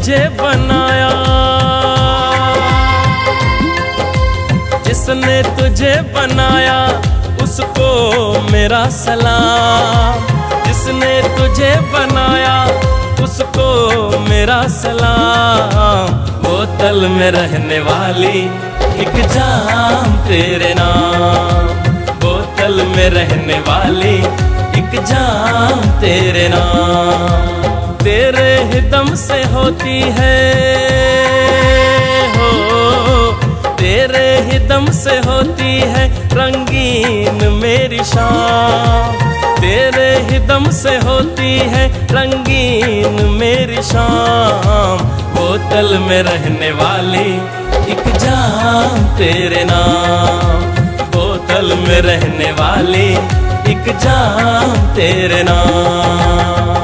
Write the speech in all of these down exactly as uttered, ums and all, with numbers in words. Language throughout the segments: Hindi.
तुझे बनाया, जिसने तुझे बनाया उसको मेरा सलाम। जिसने तुझे बनाया उसको मेरा सलाम। बोतल में रहने वाली एक जाम तेरे नाम, बोतल में रहने वाली एक जाम तेरे नाम। तेरे ही दम से होती है हो, तेरे ही दम से होती है रंगीन मेरी शाम। तेरे ही दम से होती है रंगीन मेरी शाम। बोतल में रहने वाली एक जाम तेरे नाम, बोतल में रहने वाली एक जाम तेरे नाम।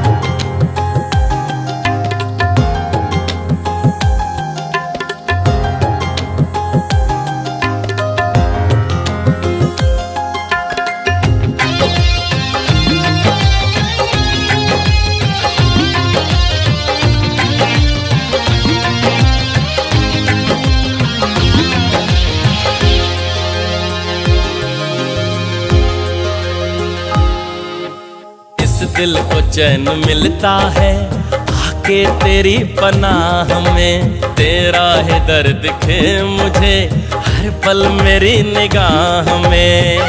दिल को चैन मिलता है आके तेरी पनाह में। तेरा है दर्द खे मुझे हर पल मेरी निगाह में।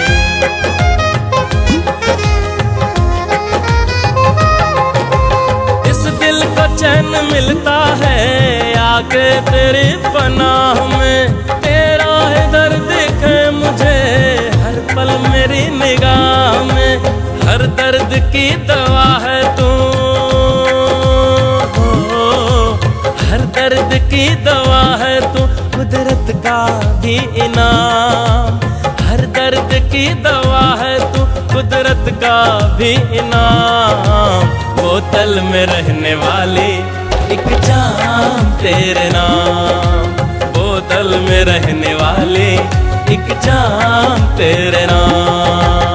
इस दिल को चैन मिलता है आके तेरी पनाह में। तेरा है दर्द खे मुझे हर पल मेरी निगाह में। हर दर्द की दवा है तू, हर दर्द की दवा है तू, कुदरत का भी इनाम। हर दर्द की दवा है तू, कुदरत का भी इनाम। बोतल में रहने वाली एक जाम तेरे नाम, बोतल में रहने वाली एक जाम तेरे नाम।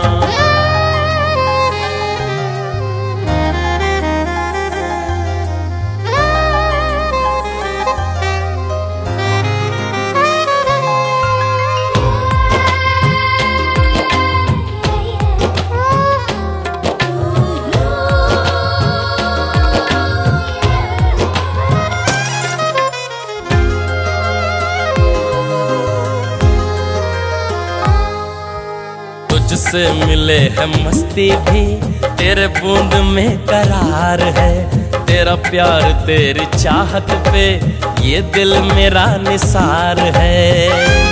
तुझसे मिले है मस्ती भी, तेरे बूंद में करार है। तेरा प्यार तेरी चाहत पे ये दिल मेरा निसार है।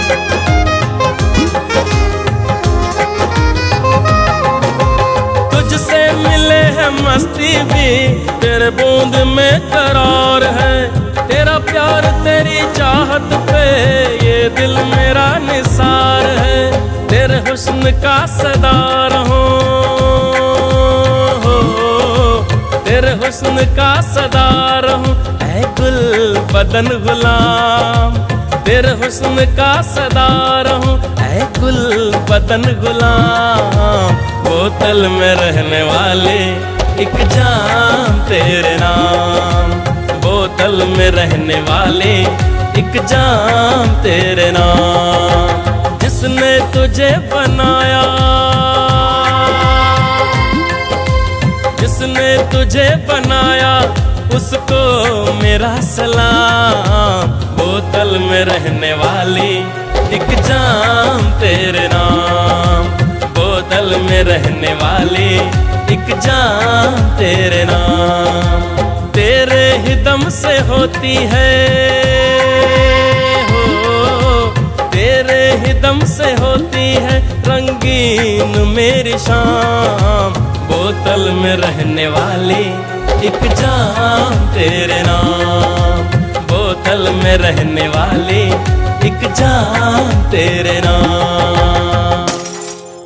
तुझसे मिले है मस्ती भी, तेरे बूंद में करार है। तेरा प्यार तेरी चाहत पे ये दिल मेरा निसार है। तेरे हुस्न का सदार हूँ, तेरे हुस्न का सदार हूँ, ऐ गुल बदन गुलाम। तेरे हुस्न का सदार हूँ, ऐ गुल बदन गुलाम। बोतल में रहने वाले एक जाम तेरे नाम, बोतल में रहने वाले एक जाम तेरे नाम। जिसने तुझे बनाया, जिसने तुझे बनाया उसको मेरा सलाम। बोतल में रहने वाली एक जाम तेरे नाम, बोतल में रहने वाली एक जाम तेरे नाम। तेरे ही दम से होती है तेरे ही दम से होती है रंगीन मेरी शाम। बोतल में रहने वाली एक जाम तेरे नाम, बोतल में रहने वाली एक जाम तेरे नाम।